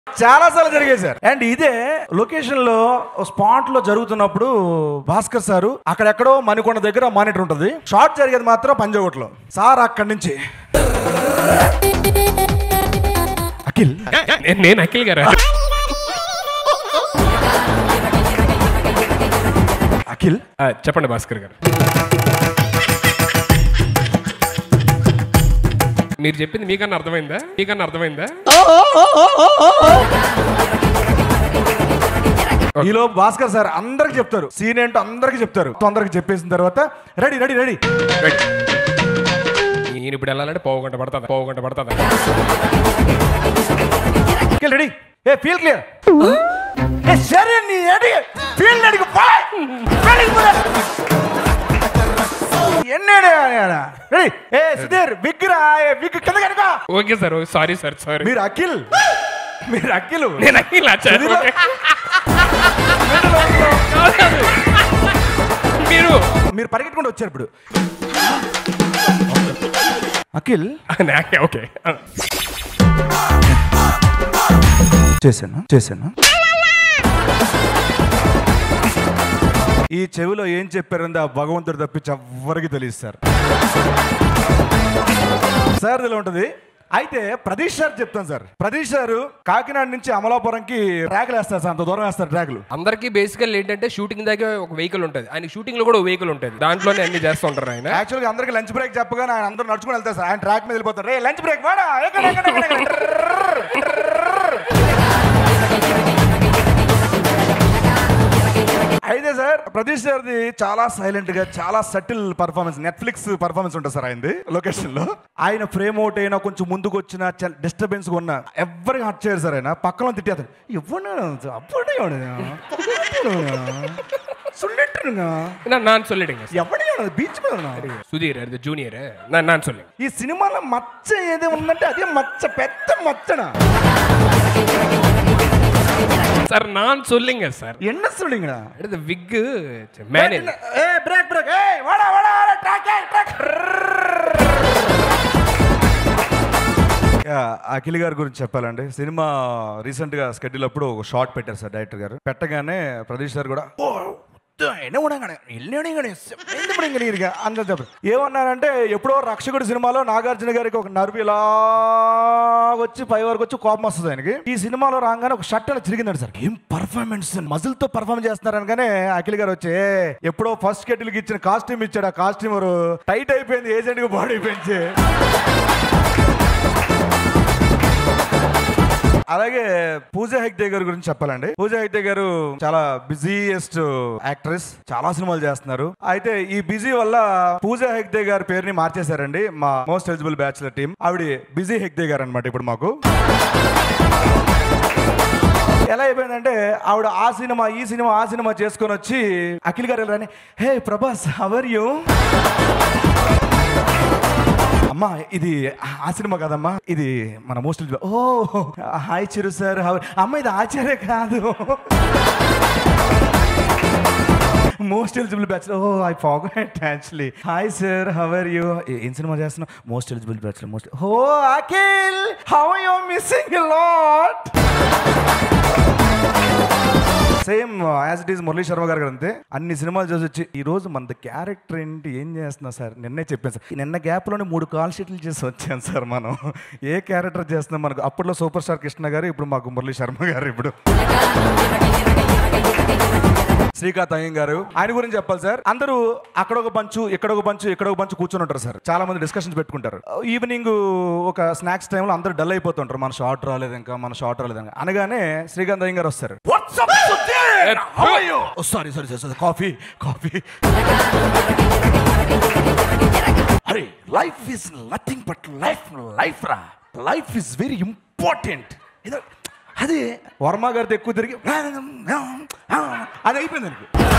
చాలా సార్లు జరిగాయి సార్. అండ్ ఇదే లొకేషన్ లో స్పాట్ లో జరుగుతున్నప్పుడు భాస్కర్ సారు అక్కడెక్కడో మణికొండ దగ్గర మానిటర్ ఉంటుంది. షార్ట్ జరిగేది మాత్రం పంజాగుట్లో. సార్ అక్కడి నుంచి అఖిల్, నేను అఖిల్ గారు. అఖిల్ చెప్పండి భాస్కర్ గారు. మీరు చెప్పింది మీకన్నా అర్థమైందా? ఈలో భాస్కర్ సార్ అందరికి చెప్తారు, సీన్ ఏంటో అందరికి చెప్తారు. తొందరగా చెప్పేసిన తర్వాత రెడీ రెడీ రెడీ నేను ఇప్పుడు వెళ్ళాలంటే పావు గంట పడుతుంది. రెడీ, ఏ ఫీల్ క్లియర్, సరే నీ ఫీల్ అడిగి సుధీర్ బిగ్రా బిగ్ కింద కనుక. Okay sir, sorry sir, sorry. మీరు అఖిల్, నేను అఖిల్. మీరు పరిగెట్టుకుంటూ వచ్చారు ఇప్పుడు. అఖిల్ ఓకే చేశాను. ఈ చెవిలో ఏం చెప్పారంటే ఆ భగవంతుడు తప్పించి ఎవ్వరికి తెలియదు సార్. సార్ ఇలా ఉంటుంది. అయితే ప్రదీష్ సార్ చెప్తాను సార్. ప్రదీష్ సార్ కాకినాడ నుంచి అమలాపురంకి ట్రాక్లు వేస్తారు సార్, అంత దూరం వేస్తారు ట్రాక్లు. అందరికి బేసికల్ ఏంటంటే షూటింగ్ దగ్గర ఒక వెహికల్ ఉంటుంది, ఆయన షూటింగ్ లో కూడా ఒక వెహికల్ ఉంటుంది, దాంట్లోనే అన్ని చేస్తూ ఉంటారు ఆయన. యాక్చువల్గా అందరికి లంచ్ బ్రేక్ చెప్పగానే ఆయన అందరూ నడుచుకుని వెళ్తారు సార్. ఆయన ట్రాక్ మీద వెళ్ళిపోతారు. రే లంచ్ బ్రేక్ వాడా. అయితే సార్ ప్రదీష్ సార్ది చాలా సైలెంట్ గా, చాలా సటిల్ పర్ఫార్మెన్స్, నెట్ఫ్లిక్స్ పర్ఫార్మెన్స్ ఉంటుంది సార్ ఆయనది లొకేషన్ లో. ఆయన ఫ్రేమ్ అవుట్ అయినా కొంచెం ముందుకు వచ్చిన డిస్టర్బెన్స్ ఉన్నా ఎవరికి హర్ట్ చేయరు సార్. ఆయన పక్కన తిట్టేస్తాడు, సుధీర్ జూనియర్ నాన్ సొల్లింగ్. ఈ సినిమాలో మచ్చ ఏది ఉందంటే అదే మచ్చ, పెద్ద మచ్చన సార్. నాన్ సొల్లింగ్ సార్. என்ன சொல்றீங்கடா? இது விக் மேனேஜ். ஏய் பிரேக் ஏய் வாடா ட்ராக். అఖిల్ గారి గురించి చెప్పాలండి. సినిమా రీసెంట్ గా స్కెడ్యూల్ అప్పుడు ఒక షార్ట్ పెట్టారు సార్ డైరెక్టర్ గారు. పెట్టగానే ప్రదీష్ సార్ కూడా ఏమన్నారంటే, ఎప్పుడో రక్షకుడి సినిమాలో నాగార్జున గారికి ఒక నర్వ్ ఇలా వచ్చి పై వరకు వచ్చి కోపం వస్తుంది ఆయనకి. ఈ సినిమాలో రాగానే ఒక షర్ట్ అలా చిరిగిందండి సార్. ఏం పర్ఫార్మెన్స్, మజిల్ తో పర్ఫార్మ్ చేస్తున్నారు అనగానే అఖిల్ గారు వచ్చి ఎప్పుడో ఫస్ట్ షెడ్యూల్ కి ఇచ్చిన కాస్ట్యూమ్ ఇచ్చాడు. ఆ కాస్ట్యూమర్ టైట్ అయిపోయింది, ఏజెంట్ కి బాడీ పెంచి. అలాగే పూజా హెగ్డే గారి గురించి చెప్పాలండి. పూజా హెగ్డే గారు చాలా బిజీయెస్ట్ యాక్ట్రెస్, చాలా సినిమాలు చేస్తున్నారు. అయితే ఈ బిజీ వల్ల పూజా హెగ్డే గారి పేరుని మార్చేశారండి మా మోస్ట్ ఎలిజిబుల్ బ్యాచులర్ టీం. ఆవిడ బిజీ హెగ్డే గారు అనమాట ఇప్పుడు మాకు. ఎలా అయిపోయిందంటే ఆవిడ ఆ సినిమా ఆ సినిమా చేసుకొని వచ్చి అఖిల్ గారు వెళ్ళరని, hey Prabhas how are you. అమ్మా ఇది ఆ సినిమా కాదమ్మా, ఇది మన most. Oh hi Chiru sir. అమ్మ ఇది ఆచార్య కాదు, most eligible bachelor. Oh I forgot actually. Hi sir how are you. ఏం సినిమా చేస్తున్నావు? Most eligible bachelor. Most. Oh Akhil how are you missing a lot. Same as it is Murali Sharma గారు అంతే. అన్ని సినిమాలు చూసి వచ్చి ఈ రోజు మన క్యారెక్టర్ ఏంటి, ఏం చేస్తున్నా సార్, నిన్నే చెప్పాను సార్. నిన్న గ్యాప్లోనే 3 కాల్ షీట్లు చేసి వచ్చాను సార్. మనం ఏ క్యారెక్టర్ చేస్తున్నాం మనకు. అప్పట్లో సూపర్ స్టార్ కృష్ణ గారు, ఇప్పుడు మాకు మురళీ శర్మ గారు. ఇప్పుడు శ్రీకాంత్ అయ్యం గారు, ఆయన గురించి చెప్పాలి సార్. అందరూ అక్కడ ఒక పంచు, ఇక్కడ ఒక పంచు కూర్చొని ఉంటారు సార్. చాలా మంది డిస్కషన్స్ పెట్టుకుంటారు. ఈవినింగ్ ఒక స్నాక్స్ టైంలో అందరూ డల్ అయిపోతుంటారు. మన షార్ట్ రాలేదు ఇంకా అనగానే శ్రీకాంత్ అయ్యం గారు వస్తారు. కాఫీ అరే life is nothing but life is very important. అది వర్మ గారితో ఎక్కువ తిరిగి అది అయిపోయింది.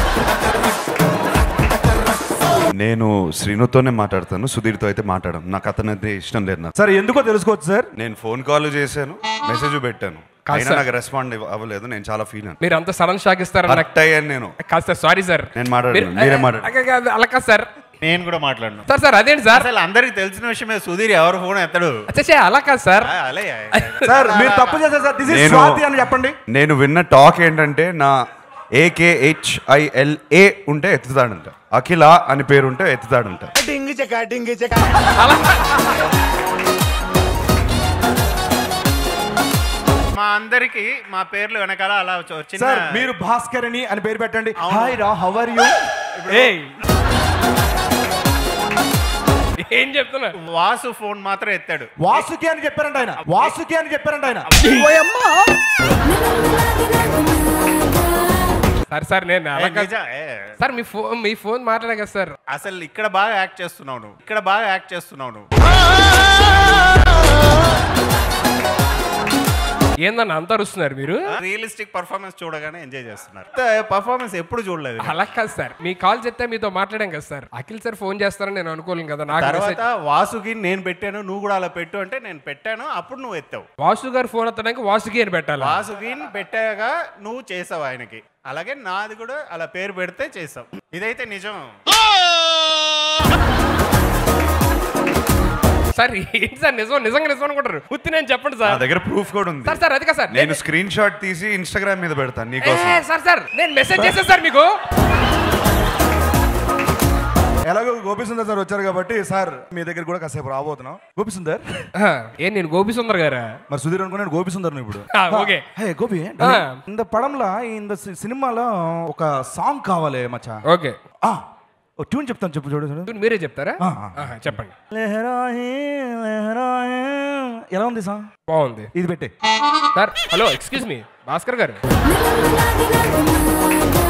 నేను శ్రీనుతోనే మాట్లాడతాను, సుధీర్తో అయితే మాట్లాడను. నాకు అతనైతే ఇష్టం లేదు. నాకు సార్ ఎందుకో తెలుసుకోవచ్చు సార్. నేను ఫోన్ కాల్ చేశాను, మెసేజ్ పెట్టాను, నాకు రెస్పాండ్ అవ్వలేదు. నేను చాలా ఫీల్ అయ్యాను. మీరు అంత సడన్ షాక్ ఇస్తారని అయ్యాను నేను. కాదు సార్, సారీ సార్. నేను మాట్లాడాను, మీరే మాట్లాడారు. అలా కాదు సార్, నేను కూడా మాట్లాడను. సార్ అదేంటి సార్? అసలు అందరికి తెలిసిన విషయమే, సుధీర్ ఎవరు ఫోన్ ఎత్తడు. అలా కాదు సార్. సార్ మీరు తప్పు చేశారు సార్. దిస్ ఇస్ స్వాతి అని చెప్పండి. నేను విన్న టాక్ ఏంటంటే నా AKHILA ఉంటే ఎత్తుతాడంట, అఖిల అని పేరు ఉంటే ఎత్తుతాడంట. మా అందరికి మా పేర్లు వెనకాల అలా వచ్చింది. సార్ మీరు భాస్కర్ అని పేరు పెట్టండి. హాయ్ రా, హౌ ఆర్ యు? ఏం చెప్తున్నా? వాసు ఫోన్ మాత్రం ఎత్తాడు. వాసుకి అని చెప్పారంట ఆయన. వాసుకి అని చెప్పారంట ఆయన. సార్ నేను సార్ మీ ఫోన్ మాట్లాడే కదా సార్. అసలు ఇక్కడ బాగా యాక్ట్ చేస్తున్నావు నువ్వు. ఏందన్న అంత అరుస్తున్నారు మీరు? రియలిస్టిక్ పర్ఫార్మెన్స్ చూడగానే ఎంజాయ్ చేస్తున్నారు. పర్ఫార్మెన్స్ ఎప్పుడు చూడలేదు. అలా కాదు సార్, మీ కాల్ చెప్తే మీతో మాట్లాడాం కదా సార్. అఖిల్ సార్ ఫోన్ చేస్తారని నేను అనుకోలేను కదా. నాకు తర్వాత వాసుకి నేను పెట్టాను, నువ్వు కూడా అలా పెట్టు అంటే నేను పెట్టాను, అప్పుడు నువ్వు ఎత్తావు. వాసు గారు ఫోన్ ఎత్తడానికి వాసుకి అని పెట్టాలి. వాసుకి పెట్టాక నువ్వు చేసావు ఆయనకి. అలాగే నాది కూడా అలా పేరు పెడితే చేసావు. ఇదైతే నిజం. సార్ ఏంటి సార్ నిజంగా అనుకుంటారు? ఉత్తి నేను చెప్పండి సార్. నా దగ్గర ప్రూఫ్ కూడా ఉంది సార్. అది కదా సార్, నేను స్క్రీన్ షాట్ తీసి ఇన్స్టాగ్రామ్ మీద పెడతాను నీకోసం. సార్ నేను మెసేజ్ చేశాను సార్ మీకు. ఎలాగో గోపిసుందర్ సార్ వచ్చారు కాబట్టి సార్ మీ దగ్గర కూడా కాసేపు రాబోతున్నాం. గోపిసుందర్ నేను గోపిసుందర్ గారా? మరి సుధీర్ అనుకున్నాను గోపిసుందర్ ఇప్పుడు. ఓకే గోపి இந்த పడంలో இந்த సినిమాలో ఒక సాంగ్ కావాలి మచ్చా. ఓకే ట్యూన్ చెప్తాను, చెప్పు చూడు. మీరే చెప్తారా? చెప్పండి. ఎలా ఉంది సాంగ్? బాగుంది. ఇది పెట్టే sir. Hello, excuse me Bhaskar గారు.